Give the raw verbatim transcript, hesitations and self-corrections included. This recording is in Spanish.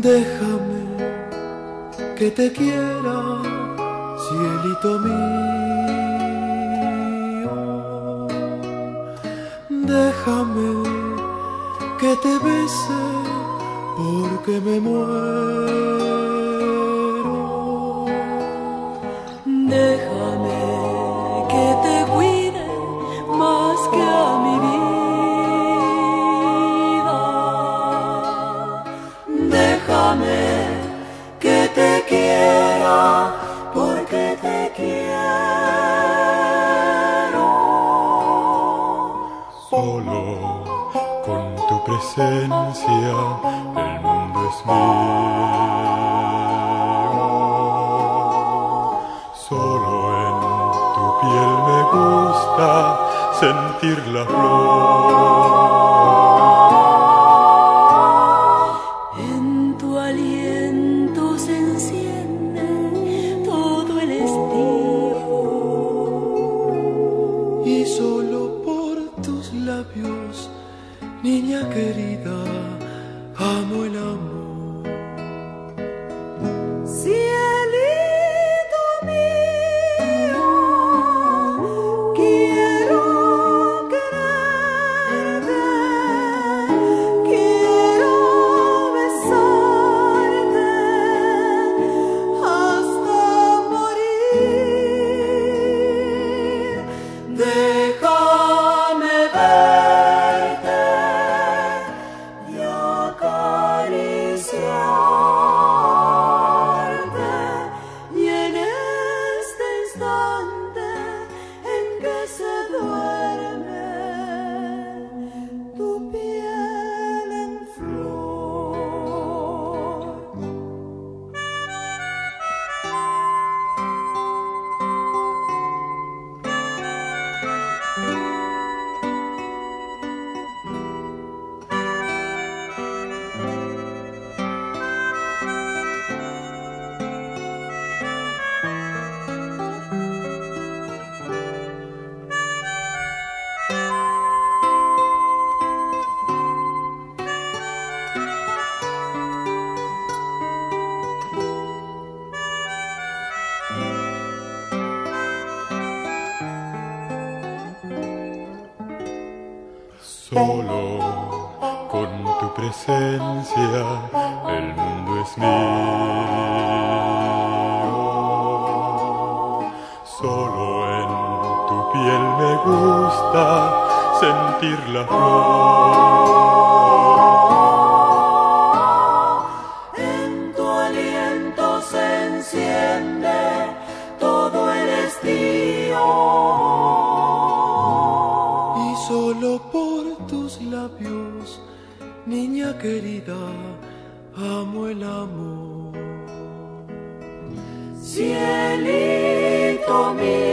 Déjame que te quiera, cielito mío. Déjame que te bese porque me muero. Déjame que te cuide más que a mi vida. Déjame que te quiera porque te quiero. Solo con tu presencia el mundo es mío. Solo en tu piel me gusta sentir la flor. En tu aliento se enciende todo el estío. Y solo por tus labios, niña querida, amo el amor. Cielito mío, quiero quererte, quiero besarte hasta morir. Déjame verte y acariciarte, Y en este instante en que se duerme tu piel en flor. Solo con tu presencia el mundo es mío. Solo en tu piel me gusta sentir la flor. en tu aliento se enciende todo el estío. Y solo por tus labios, niña querida, amo el amor. Cielito mío.